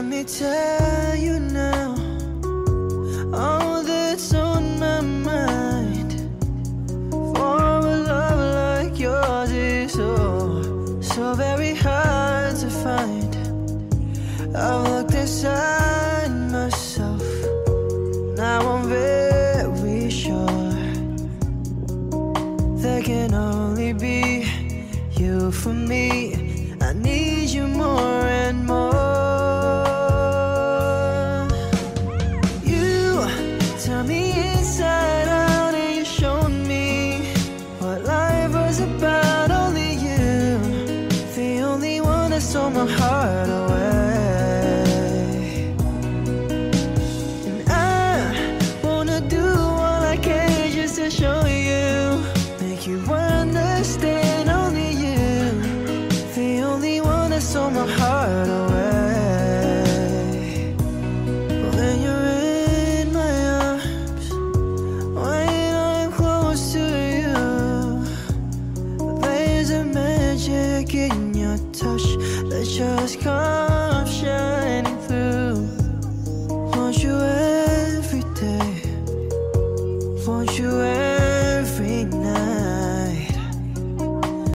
me tell you now all that's on my mind. For a love like yours is so very hard to find. I've looked inside myself, now I'm very sure there can only be you for me. I need you more and more. You turn me inside out and you showed me what life was about. Only you, the only one that stole my heart away. And I wanna do all I can just to show you, make you understand. Only you, the only one that stole my heart away. When you're in my arms, when I'm close to you, there's a magic in your touch that just comes.